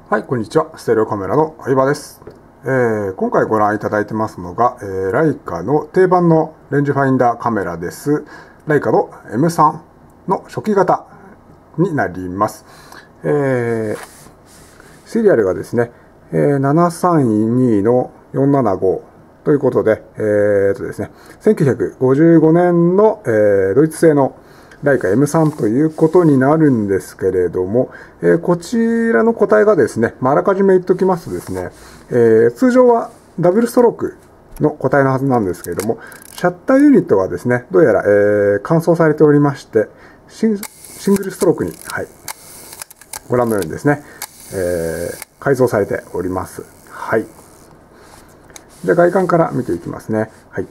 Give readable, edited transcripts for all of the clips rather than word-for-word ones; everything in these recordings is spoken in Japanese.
はい、こんにちは。ステレオカメラの相葉です。今回ご覧いただいてますのが、ライカの定番のレンジファインダーカメラです。ライカの M3 の初期型になります。シリアルがですね、732の475ということで、ですね、1955年の、ドイツ製のライカ M3 ということになるんですけれども、こちらの個体がですね、あらかじめ言っておきますとですね、通常はダブルストロークの個体のはずなんですけれども、シャッターユニットはですね、どうやら、換装されておりまして、シングルストロークに、はい、ご覧のようにですね、改造されております。はい。で、外観から見ていきますね。はい。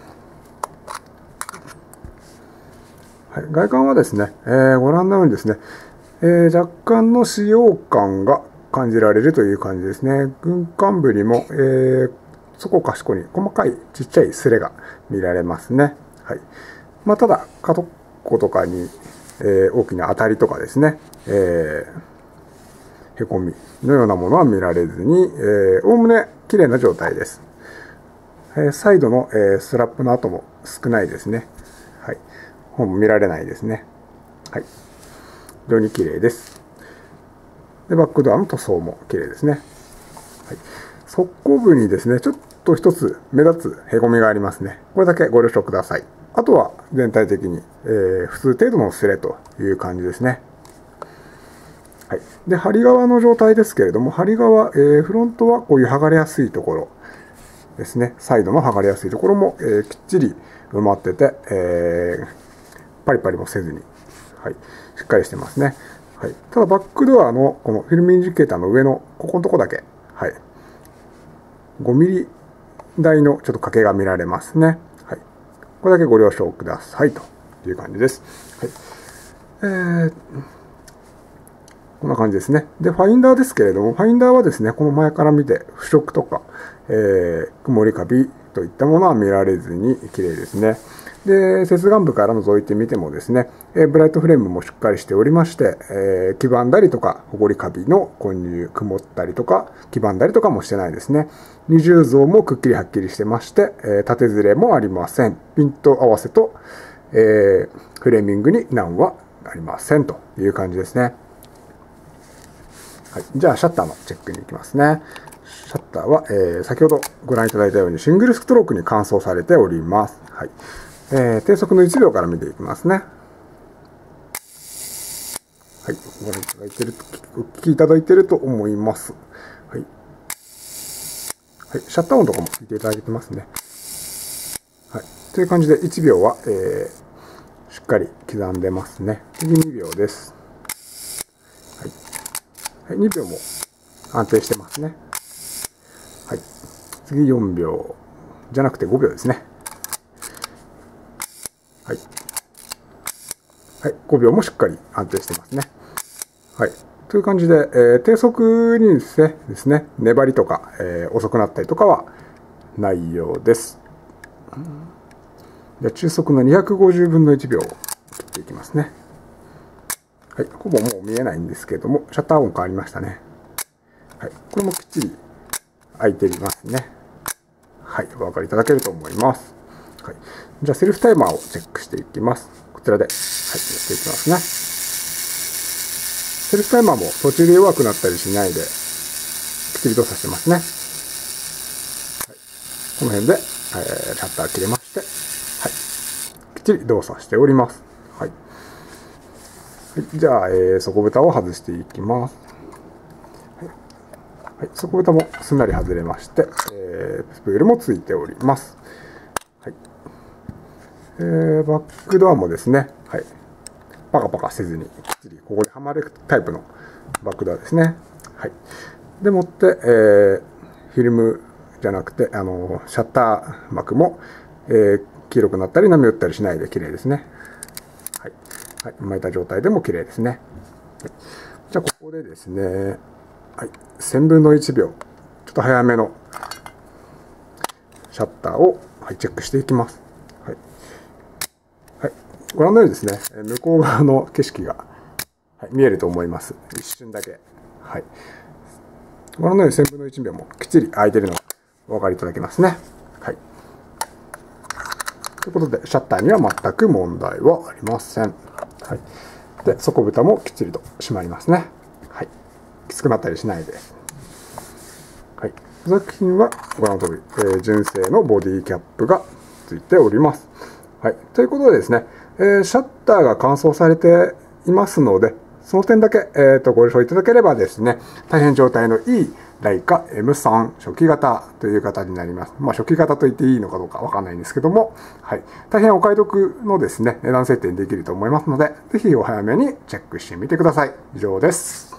はい、外観はですね、ご覧のようにですね、若干の使用感が感じられるという感じですね。軍艦部にも、そこかしこに細かいちっちゃいスレが見られますね。はい。ただ、角っことかに、大きな当たりとかですね、へこみのようなものは見られずに、おおむね綺麗な状態です。サイドの、スラップの跡も少ないですね。はい。本も見られないですね。はい。非常に綺麗です。で、バックドアの塗装も綺麗ですね。はい。側溝部にですね、ちょっと一つ目立つへこみがありますね。これだけご了承ください。あとは全体的に、普通程度のスレという感じですね。はい。で、針側の状態ですけれども、針側、フロントはこういう剥がれやすいところですね。サイドの剥がれやすいところも、きっちり埋まってて、パリパリもせずに、はい、しっかりしてますね。はい、ただバックドアのこのフィルムインジケーターの上のここのとこだけ、はい、5ミリ台のちょっと欠けが見られますね。はい、これだけご了承くださいという感じです。はい、こんな感じですね。で、ファインダーですけれども、ファインダーはですね、この前から見て腐食とか、曇りカビといったものは見られずに綺麗ですね。で、接岸部から覗いてみてもですね、ブライトフレームもしっかりしておりまして、黄ばんだりとか、ホコリカビの混入、曇ったりとか、黄ばんだりとかもしてないですね。二重像もくっきりはっきりしてまして、縦ずれもありません。ピント合わせと、フレーミングに難はありませんという感じですね。はい、じゃあ、シャッターのチェックに行きますね。シャッターは、先ほどご覧いただいたようにシングルストロークに換装されております。はい。低速の1秒から見ていきますね。はい。ご覧いただいていると、お聞きいただいていると思います。はい。はい。シャッター音とかも聞いていただいてますね。はい。という感じで1秒は、しっかり刻んでますね。次2秒です。はい。2秒も安定してますね。はい。次4秒じゃなくて5秒ですね。はい。はい。5秒もしっかり安定してますね。はい。という感じで、低速にですね、粘りとか、遅くなったりとかはないようです。じゃあ中速の250分の1秒を切っていきますね。はい。ほぼもう見えないんですけども、シャッター音変わりましたね。はい。これもきっちり開いていますね。はい。お分かりいただけると思います。はい。じゃあセルフタイマーをチェックしていきます。こちらで、はい、やっていきますね。セルフタイマーも途中で弱くなったりしないで、きっちり動作してますね。はい、この辺で、シャッター切れまして、はい、きっちり動作しております。はい。はい、じゃあ、底蓋を外していきます。はい、底蓋もすんなり外れまして、スプールもついております。はい。バックドアもですね、はい。パカパカせずに、きっちりここにはまるタイプのバックドアですね。はい。でもって、フィルムじゃなくて、シャッター膜も、黄色くなったり波打ったりしないで綺麗ですね。はい。はい。巻いた状態でも綺麗ですね。はい、じゃあ、ここでですね、はい。1000分の1秒。ちょっと早めのシャッターを、はい、チェックしていきます。はい。はい。ご覧のようにですね、向こう側の景色が、はい、見えると思います。一瞬だけ。はい。 ご覧のように1000分の1秒もきっちり開いているのがお分かりいただけますね。はい。ということで、シャッターには全く問題はありません。はい。で、底蓋もきっちりと閉まりますね。はい。きつくなったりしないです。はい。作品はご覧の通り、純正のボディキャップがついております。はい。ということでですね、シャッターが乾燥されていますので、その点だけ、ご了承いただければですね、大変状態のいいライカ M3 初期型という型になります。まあ初期型と言っていいのかどうかわかんないんですけども、はい。大変お買い得のですね、値段設定にできると思いますので、ぜひお早めにチェックしてみてください。以上です。